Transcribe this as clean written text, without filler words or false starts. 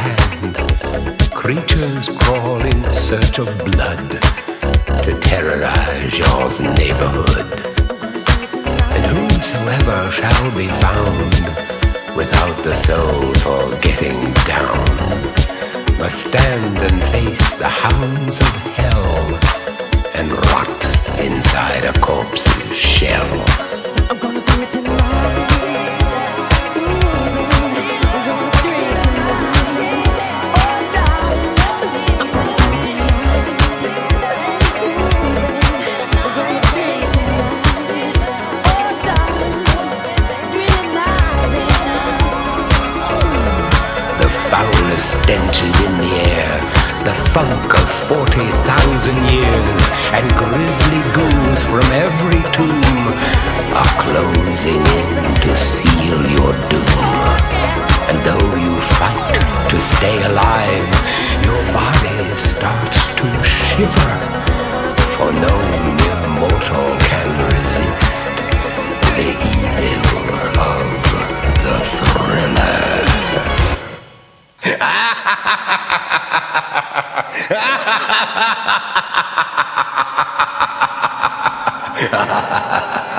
land. Creatures crawl in search of blood to terrorize your neighborhood. And whosoever shall be found without the soul for getting down must stand and face the hounds of hell and rot inside a corpse's shell. I'm gonna do it tonight. Stench is in the air, the funk of 40,000 years, and grisly ghouls from every tomb are closing in to seal your doom. And though you fight to stay alive, your body starts to shiver, for no mere mortal can resist the evil of the thriller. Ha ha ha ha!